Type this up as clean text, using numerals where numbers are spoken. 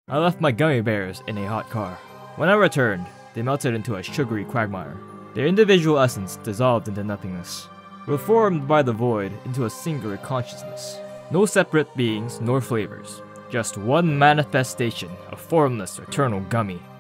I left my gummy bears in a hot car. When I returned, they melted into a sugary quagmire. Their individual essence dissolved into nothingness, reformed by the void into a singular consciousness. No separate beings nor flavors, just one manifestation of formless eternal gummy.